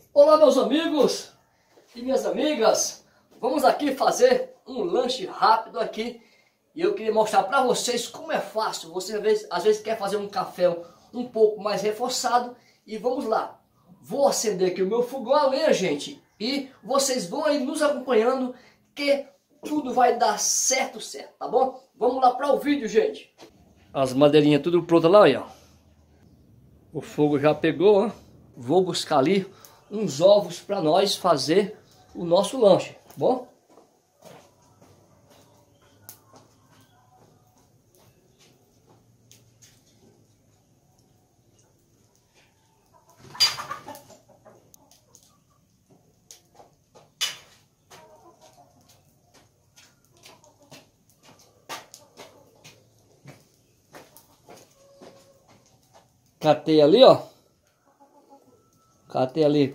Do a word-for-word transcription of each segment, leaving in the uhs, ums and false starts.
Olá, meus amigos e minhas amigas, vamos aqui fazer um lanche rápido aqui e eu queria mostrar para vocês como é fácil. Você às vezes, às vezes quer fazer um café um pouco mais reforçado e vamos lá. Vou acender aqui o meu fogão a lenha, gente, e vocês vão aí nos acompanhando que tudo vai dar certo, certo, tá bom? Vamos lá para o vídeo, gente. As madeirinhas tudo prontas lá, ó. O fogo já pegou, ó. Vou buscar ali uns ovos para nós fazer o nosso lanche, tá bom? Catei ali, ó. Catei ali.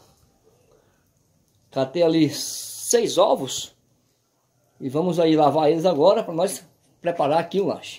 Catei ali seis ovos. E vamos aí lavar eles agora para nós preparar aqui o lanche.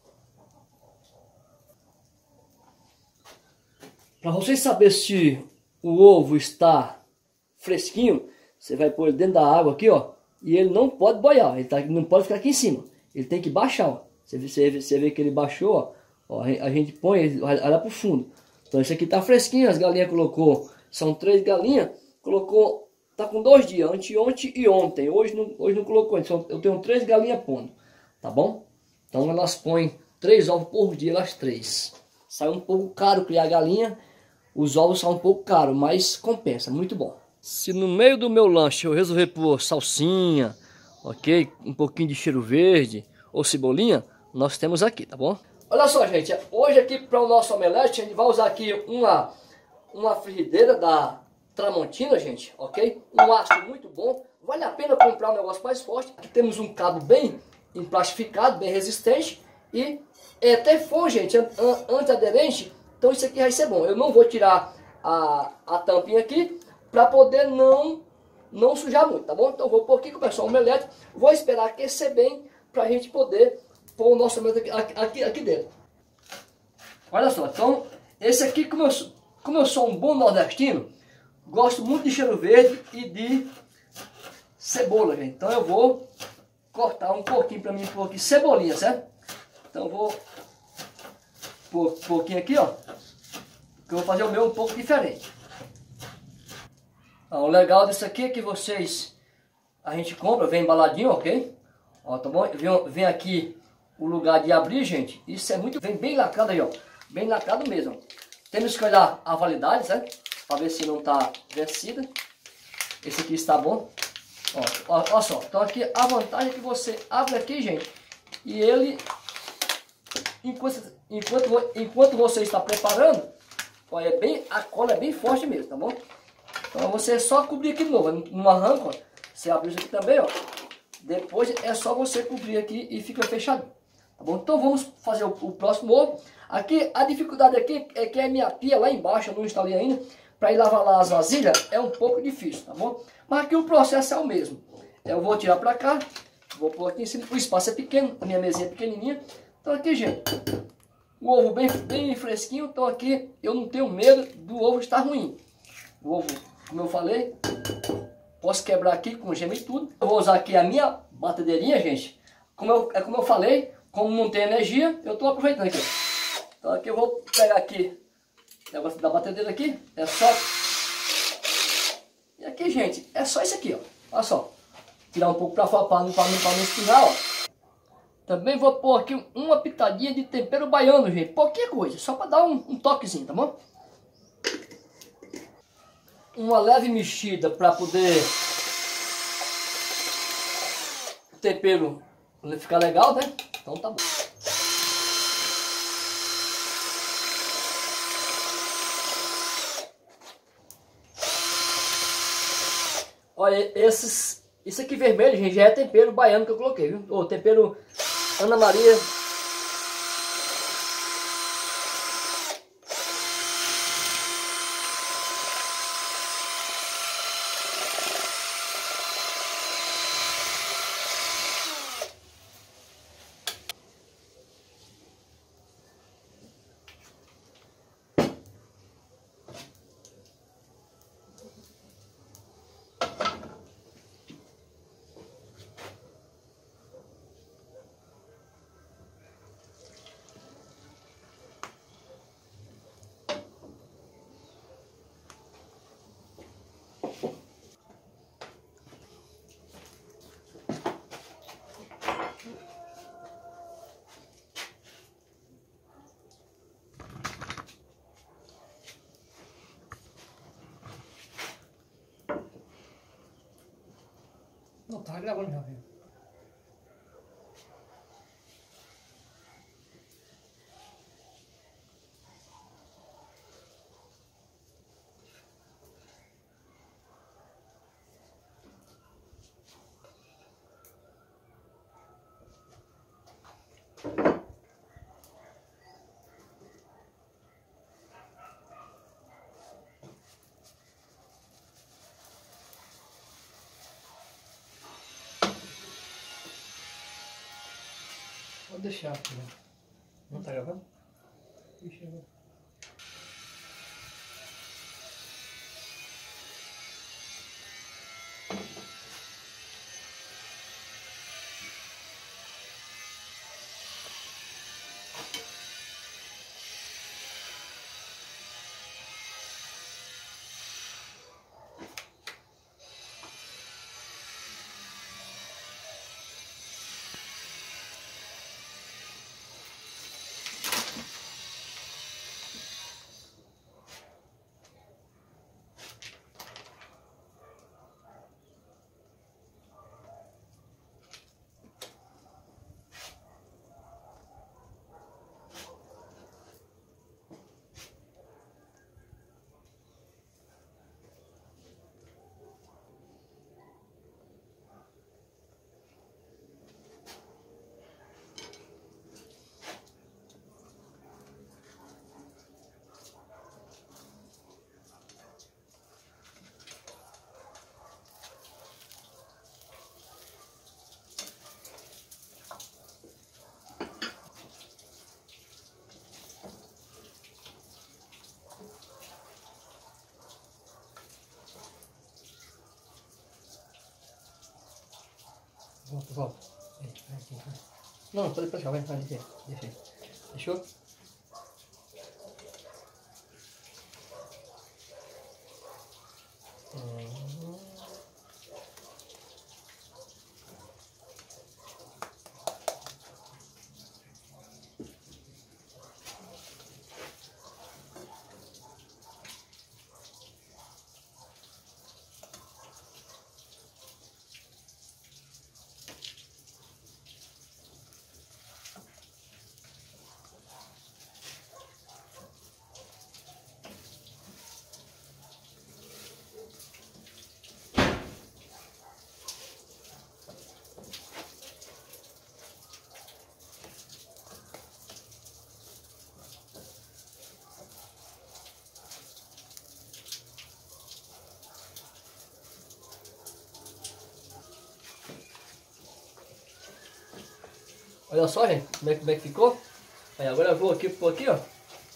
Para vocês saberem se o ovo está fresquinho, você vai pôr ele dentro da água aqui, ó. E ele não pode boiar, ele tá, não pode ficar aqui em cima. Ele tem que baixar, ó. Você vê, você vê, você vê que ele baixou, ó. Ó, a gente põe ele lá pro fundo. Então esse aqui tá fresquinho, as galinhas colocou, são três galinhas, colocou, tá com dois dias, anteontem e ontem. Hoje não, hoje não colocou, então eu tenho três galinhas pondo, tá bom? Então elas põem três ovos por dia, elas três. Sai um pouco caro criar galinha, os ovos são um pouco caros, mas compensa, muito bom. Se no meio do meu lanche eu resolver pôr salsinha, ok, um pouquinho de cheiro verde ou cebolinha, nós temos aqui, tá bom? Olha só, gente, hoje aqui para o nosso omelete a gente vai usar aqui uma, uma frigideira da Tramontina, gente, ok? Um aço muito bom, vale a pena comprar um negócio mais forte. Aqui temos um cabo bem emplastificado, bem resistente e é teflon, gente, antiaderente, então isso aqui vai ser bom. Eu não vou tirar a, a tampinha aqui para poder não, não sujar muito, tá bom? Então eu vou pôr aqui, começar o omelete, vou esperar aquecer bem para a gente poder pôr o nosso omelete aqui, aqui, aqui dentro. Olha só, então, esse aqui, como eu, como eu sou um bom nordestino, gosto muito de cheiro verde e de cebola, gente. Então eu vou cortar um pouquinho para mim pôr aqui cebolinha, certo? Então eu vou pôr um pouquinho aqui, ó. Que eu vou fazer o meu um pouco diferente. Então, o legal disso aqui é que vocês, a gente compra, vem embaladinho, ok? Ó, tá bom? Vem, vem aqui o lugar de abrir, gente. Isso é muito, vem bem lacrado aí, ó. Bem lacrado mesmo. Temos que olhar a validade, certo? Para ver se não está vencida. Esse aqui está bom. Ó, ó, ó só. Então aqui a vantagem é que você abre aqui, gente. E ele, enquanto, enquanto, enquanto você está preparando, ó, é bem, a cola é bem forte mesmo, tá bom? Então você só cobrir aqui de novo. Não arranca, ó. Você abre isso aqui também, ó. Depois é só você cobrir aqui e fica fechado. Tá bom? Então vamos fazer o, o próximo ovo. Aqui a dificuldade aqui é que a minha pia lá embaixo, eu não instalei ainda, para ir lavar lá as vasilhas é um pouco difícil, tá bom? Mas aqui o processo é o mesmo. Eu vou tirar para cá, vou pôr aqui em cima, o espaço é pequeno, a minha mesinha é pequenininha. Então aqui, gente, o ovo bem, bem fresquinho, então aqui eu não tenho medo do ovo estar ruim. O ovo, como eu falei, posso quebrar aqui com gema e tudo. Eu vou usar aqui a minha batedeirinha, gente. Como eu, é como eu falei, como não tem energia, eu estou aproveitando aqui. Então aqui eu vou pegar aqui o negócio da batedeira aqui. É só... E aqui, gente, é só isso aqui, ó. Olha só. Tirar um pouco para fora para não, para não, para não espinhar, ó. Também vou pôr aqui uma pitadinha de tempero baiano, gente. Pouquinha coisa, só para dar um, um toquezinho, tá bom? Uma leve mexida para poder o tempero ficar legal, né? Então tá bom. Olha, esses, isso aqui vermelho, gente, já é tempero baiano que eu coloquei, viu? Ou tempero Ana Maria. Só tá gravando já, viu? Vou deixar aqui, né? Não tá gravando? Deixa eu ver. Volta, volta. Vem, vem, vem, vem. Não, pode deixar, vai, vai, deixa aí. Deixa aí. Fechou? Hum. Olha só, gente, como é, como é que ficou. Aí, agora eu vou aqui por aqui, ó.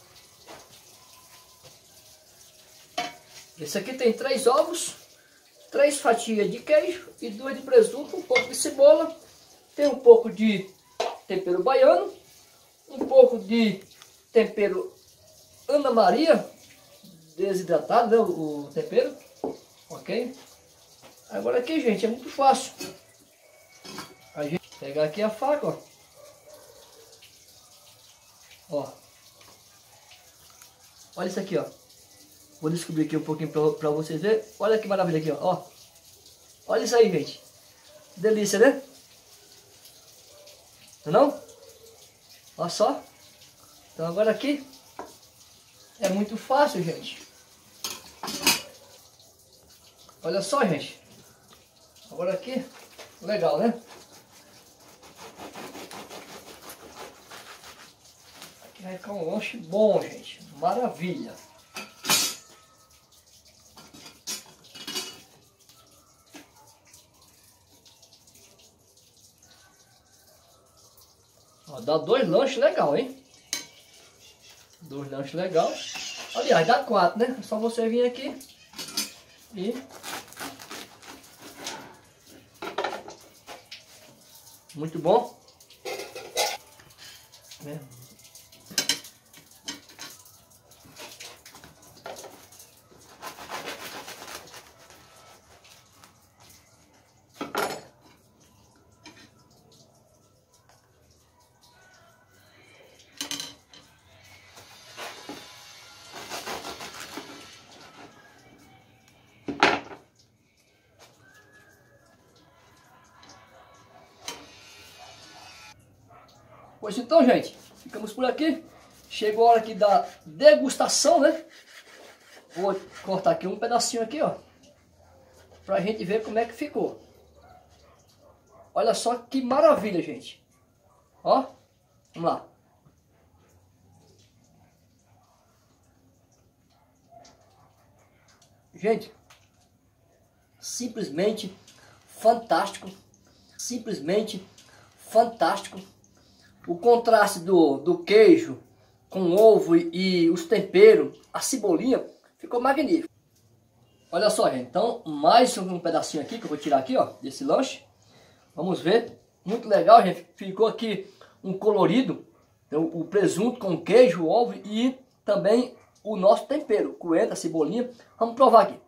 Esse aqui tem três ovos, três fatias de queijo e duas de presunto, um pouco de cebola, tem um pouco de tempero baiano, um pouco de tempero Ana Maria, desidratado, né, o, o tempero, ok? Agora aqui, gente, é muito fácil. A gente pegar aqui a faca, ó. Ó. Olha isso aqui, ó. Vou descobrir aqui um pouquinho pra, pra vocês verem. Olha que maravilha aqui, ó. Ó. Olha isso aí, gente. Delícia, né? Não é não? Olha só. Então agora aqui é muito fácil, gente. Olha só, gente. Agora aqui, legal, né? Aqui vai ficar um lanche bom, gente. Maravilha. Ó, dá dois lanches legal, hein? Dois lanches legal. Aliás, dá quatro, né? É só você vir aqui e... Muito bom. Né? Pois então, gente, ficamos por aqui. Chegou a hora aqui da degustação, né? Vou cortar aqui um pedacinho aqui, ó, pra gente ver como é que ficou. Olha só que maravilha, gente. Ó, vamos lá. Gente, simplesmente fantástico. Simplesmente fantástico. O contraste do, do queijo com o ovo e, e os temperos, a cebolinha, ficou magnífico. Olha só, gente. Então, mais um pedacinho aqui que eu vou tirar aqui, ó, desse lanche. Vamos ver. Muito legal, gente. Ficou aqui um colorido. Então, o presunto com queijo, ovo e também o nosso tempero. Coentro, cebolinha. Vamos provar aqui.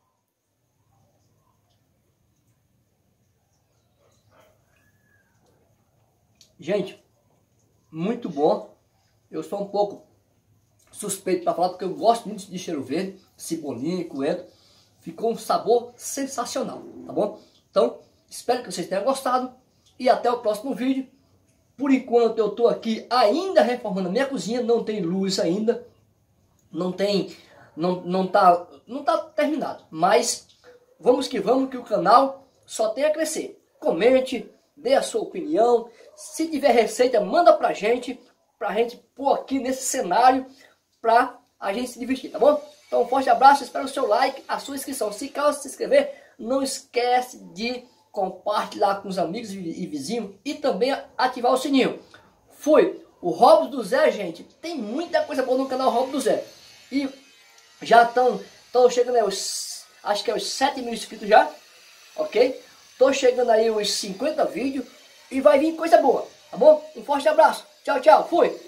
Gente, muito bom. Eu sou um pouco suspeito para falar porque eu gosto muito de cheiro verde, cebolinha e coentro. Ficou um sabor sensacional, tá bom? Então, espero que vocês tenham gostado e até o próximo vídeo. Por enquanto eu estou aqui ainda reformando a minha cozinha, não tem luz ainda, não tem, não, não tá, não tá terminado, mas vamos que vamos que o canal só tem a crescer. Comente, dê a sua opinião, se tiver receita manda pra gente, pra gente pôr aqui nesse cenário pra a gente se divertir, tá bom? Então um forte abraço, espero o seu like, a sua inscrição. Se caso se inscrever, não esquece de compartilhar com os amigos e vizinhos e também ativar o sininho. Foi o Robson do Zé, gente. Tem muita coisa boa no canal Robson do Zé. E já estão chegando aí os, acho que é os sete mil inscritos já, ok? Tô chegando aí os cinquenta vídeos e vai vir coisa boa, tá bom? Um forte abraço, tchau, tchau, fui!